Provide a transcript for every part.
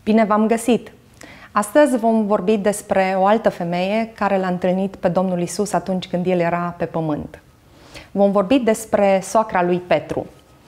Bine v-am găsit! Astăzi vom vorbi despre o altă femeie care l-a întâlnit pe Domnul Isus atunci când El era pe pământ. Vom vorbi despre soacra lui Petru.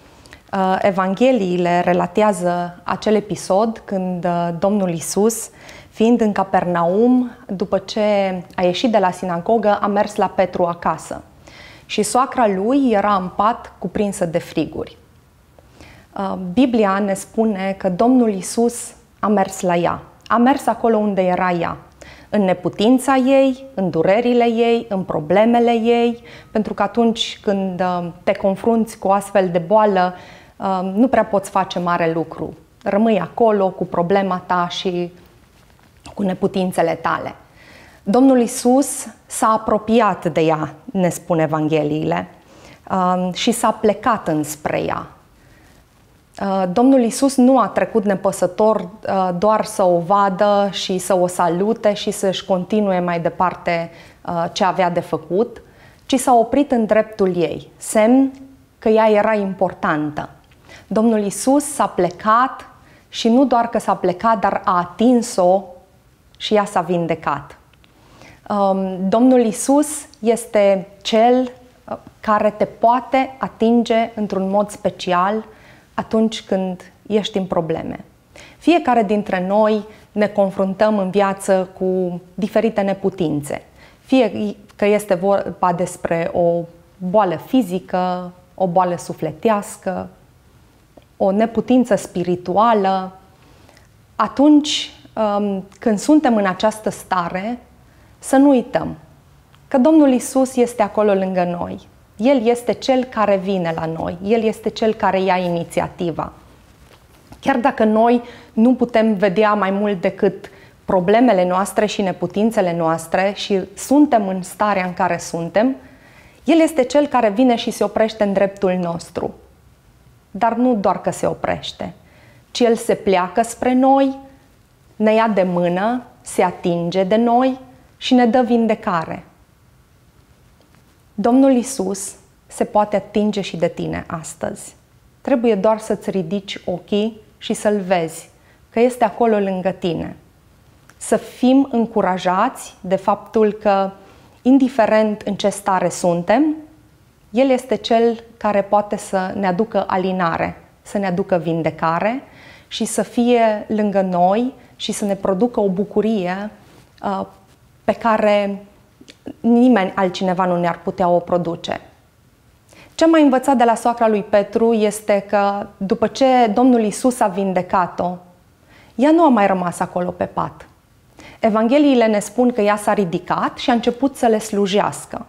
Evangheliile relatează acel episod când Domnul Isus, fiind în Capernaum, după ce a ieșit de la sinagogă, a mers la Petru acasă. Și soacra lui era în pat cuprinsă de friguri. Biblia ne spune că Domnul Isus a mers la ea. A mers acolo unde era ea, în neputința ei, în durerile ei, în problemele ei, pentru că atunci când te confrunți cu o astfel de boală, nu prea poți face mare lucru. Rămâi acolo cu problema ta și cu neputințele tale. Domnul Isus s-a apropiat de ea, ne spun Evangheliile, și s-a plecat înspre ea. Domnul Isus nu a trecut nepăsător doar să o vadă și să o salute și să-și continue mai departe ce avea de făcut, ci s-a oprit în dreptul ei, semn că ea era importantă. Domnul Isus s-a plecat și nu doar că s-a plecat, dar a atins-o și ea s-a vindecat. Domnul Isus este Cel care te poate atinge într-un mod special atunci când ești în probleme. Fiecare dintre noi ne confruntăm în viață cu diferite neputințe. Fie că este vorba despre o boală fizică, o boală sufletească, o neputință spirituală. Atunci când suntem în această stare, să nu uităm că Domnul Isus este acolo lângă noi. El este Cel care vine la noi, El este Cel care ia inițiativa. Chiar dacă noi nu putem vedea mai mult decât problemele noastre și neputințele noastre și suntem în starea în care suntem, El este Cel care vine și se oprește în dreptul nostru. Dar nu doar că se oprește, ci El se pleacă spre noi, ne ia de mână, se atinge de noi și ne dă vindecare. Domnul Isus se poate atinge și de tine astăzi. Trebuie doar să-ți ridici ochii și să-L vezi, că este acolo lângă tine. Să fim încurajați de faptul că, indiferent în ce stare suntem, El este Cel care poate să ne aducă alinare, să ne aducă vindecare și să fie lângă noi și să ne producă o bucurie pe care nimeni altcineva nu ne-ar putea o produce. Ce am mai învățat de la soacra lui Petru este că după ce Domnul Isus a vindecat-o, ea nu a mai rămas acolo pe pat. Evangheliile ne spun că ea s-a ridicat și a început să le slujească.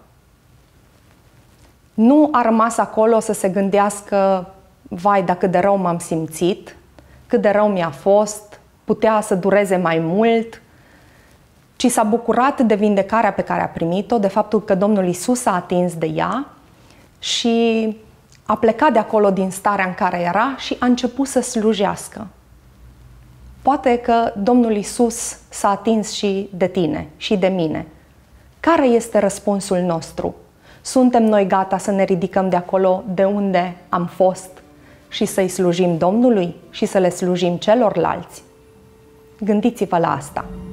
Nu a rămas acolo să se gândească, vai, dar cât de rău m-am simțit, cât de rău mi-a fost, putea să dureze mai mult, ci s-a bucurat de vindecarea pe care a primit-o, de faptul că Domnul Isus a atins de ea și a plecat de acolo din starea în care era și a început să slujească. Poate că Domnul Isus s-a atins și de tine și de mine. Care este răspunsul nostru? Suntem noi gata să ne ridicăm de acolo de unde am fost și să-i slujim Domnului și să le slujim celorlalți? Gândiți-vă la asta!